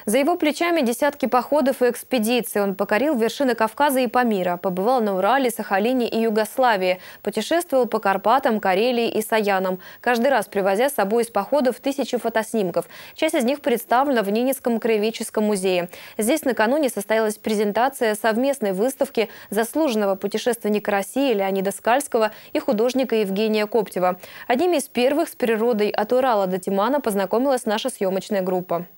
За его плечами десятки походов и экспедиций. Он покорил вершины Кавказа и Памира, побывал на Урале, Сахалине и Югославии, путешествовал по Карпатам, Карелии и Саянам, каждый раз привозя с собой из походов 1000 фотоснимков. Часть из них представлена в Ненецком краеведческом музее. Здесь накануне состоялась презентация совместной выставки заслуженного путешественника России Леонида Скальского и художника Евгения Коптева. Одними из первых с природой от Урала до Тимана познакомилась наша съемочная группа.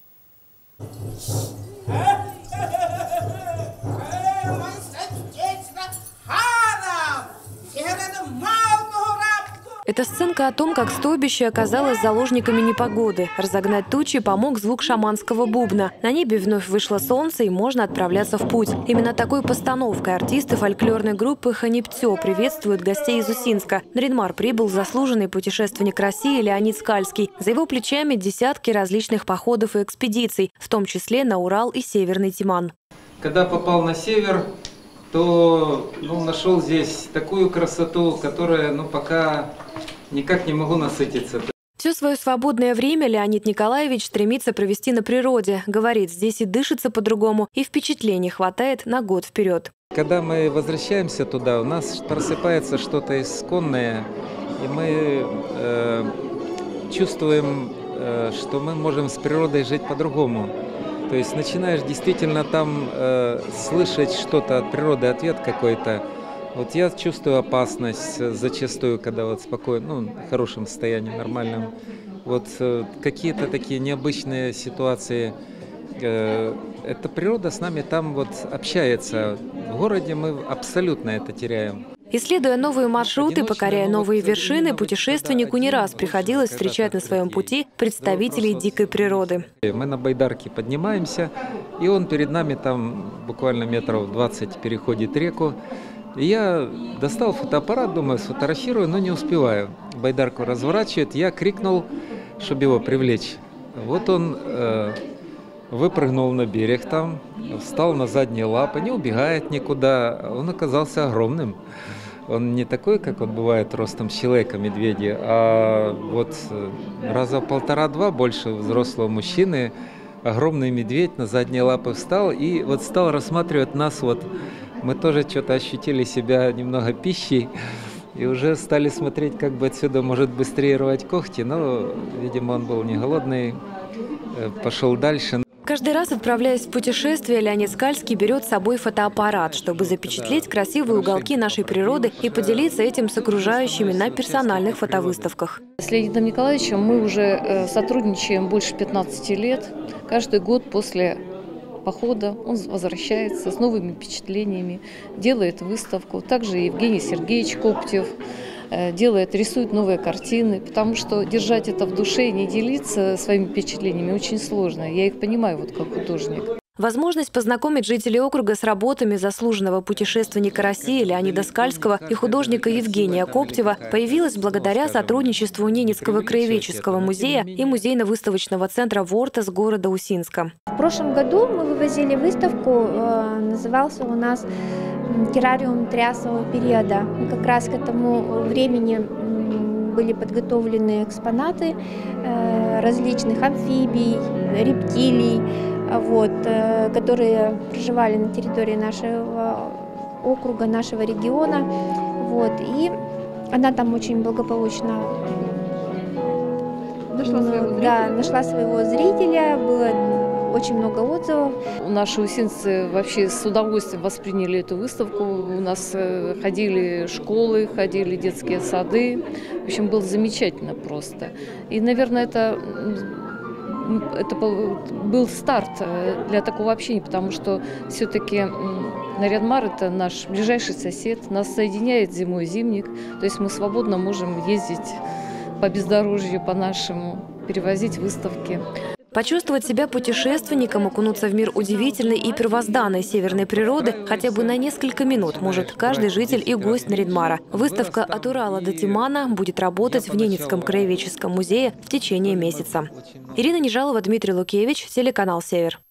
Это сценка о том, как стойбище оказалось заложниками непогоды. Разогнать тучи помог звук шаманского бубна. На небе вновь вышло солнце, и можно отправляться в путь. Именно такой постановкой артисты фольклорной группы «Ханиптё» приветствуют гостей из Усинска. На Нарьян-Мар прибыл заслуженный путешественник России Леонид Скальский. За его плечами десятки различных походов и экспедиций, в том числе на Урал и Северный Тиман. Когда попал на север, то нашел здесь такую красоту, которая пока никак не могу насытиться. Все свое свободное время Леонид Николаевич стремится провести на природе. Говорит, здесь и дышится по-другому, и впечатлений хватает на год вперед. Когда мы возвращаемся туда, у нас просыпается что-то исконное, и мы чувствуем, что мы можем с природой жить по-другому. То есть начинаешь действительно там слышать что-то от природы, ответ какой-то. Вот я чувствую опасность зачастую, когда спокойно, в хорошем состоянии, нормальном. Вот какие-то такие необычные ситуации. Эта природа с нами там общается. В городе мы абсолютно это теряем. Исследуя новые маршруты, покоряя новые вершины, путешественнику не раз приходилось встречать на своем пути представителей дикой природы. Мы на байдарке поднимаемся, и он перед нами там буквально метров 20 переходит реку. И я достал фотоаппарат, думаю, сфотографирую, но не успеваю. Байдарку разворачивает, я крикнул, чтобы его привлечь. Вот он выпрыгнул на берег там, встал на задние лапы, не убегает никуда. Он оказался огромным. Он не такой, как он бывает ростом человека, медведя, а раза в 1,5-2 больше взрослого мужчины. Огромный медведь на задние лапы встал и стал рассматривать нас. Мы тоже что-то ощутили себя немного пищей и уже стали смотреть, как бы отсюда может быстрее рвать когти. Но, видимо, он был не голодный, пошел дальше. Каждый раз, отправляясь в путешествие, Леонид Скальский берет с собой фотоаппарат, чтобы запечатлеть красивые уголки нашей природы и поделиться этим с окружающими на персональных фотовыставках. С Леонидом Николаевичем мы уже сотрудничаем больше 15 лет. Каждый год после похода он возвращается с новыми впечатлениями, делает выставку. Также Евгений Сергеевич Коптев рисует новые картины, потому что держать это в душе и не делиться своими впечатлениями очень сложно. Я их понимаю как художник. Возможность познакомить жителей округа с работами заслуженного путешественника России Леонида Скальского и художника Евгения Коптева появилась благодаря сотрудничеству Ненецкого краеведческого музея и музейно-выставочного центра «Вортас» города Усинска. В прошлом году мы вывозили выставку, назывался у нас «Террариум триасового периода». И как раз к этому времени были подготовлены экспонаты различных амфибий, рептилий, которые проживали на территории нашего округа, нашего региона. И она там очень благополучно нашла своего зрителя. Было очень много отзывов. Наши усинцы вообще с удовольствием восприняли эту выставку. У нас ходили школы, ходили детские сады. В общем, было замечательно просто. И, наверное, это был старт для такого общения, потому что все-таки Нарьян-Мар – это наш ближайший сосед, нас соединяет зимой зимник, то есть мы свободно можем ездить по бездорожью, по нашему, перевозить выставки. Почувствовать себя путешественником, окунуться в мир удивительной и первозданной северной природы хотя бы на несколько минут может каждый житель и гость Нарьян-Мара. Выставка «От Урала до Тимана» будет работать в Ненецком краеведческом музее в течение месяца. Ирина Нежалова, Дмитрий Лукевич, телеканал «Север».